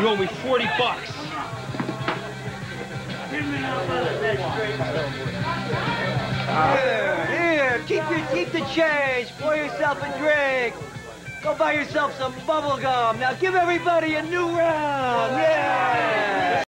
You owe me 40 bucks. Here, keep the change. Pour yourself a drink. Go buy yourself some bubble gum. Now give everybody a new round. Yeah.